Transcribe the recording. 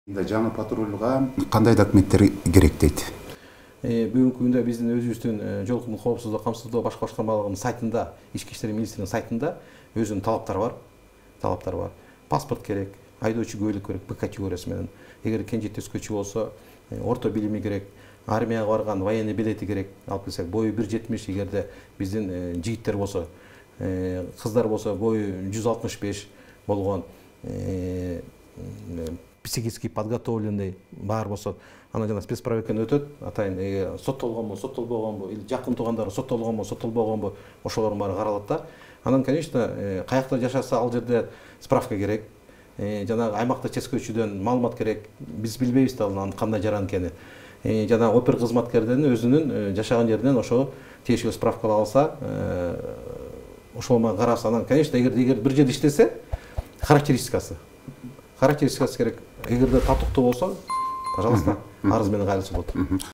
Жаңы патрульга кандай документтер керек дейт? Бүгүнкү күндө биздин өзүбүздүн жол коопсуздук камсыздоо башкы башкармалыгынын сайтында, ички иштер министрлигинин сайтында өзүнүн талаптары бар. Паспорт керек, айдоочу күбөлүк керек, Б категориясы менен. Эгер кенже төскөчү болсо, орто билими керек, армияга барган военный билети керек. Алып келсек, бою 1.70, эгерде биздин жигиттер болсо, кыздар болсо бою 165 болгон, психически подготовленный бар болсо, ана жана спецпроверканы өтөт, атайын соттолгонбу, соттолбогонбу, или жакын туугандары соттолгонбу, соттолбогонбу, ошолордун баары каралат да. Анан, конечно, каякта жашаса ал жерде справка керек. Жанагы аймакта ческөөчүдөн маалымат керек. Биз билбейбиз да анын кандай жаран экенин. Жана опер кызматкердин өзүнүн жашаган жеринен ошо тиешелүү справкалап алса, ошол караса. Анан, конечно, эгер бир жерде иштесе, характеристикасы керек. Эгерде татыктуу болсо, пожалуйста, арыз менен кайрылса болот.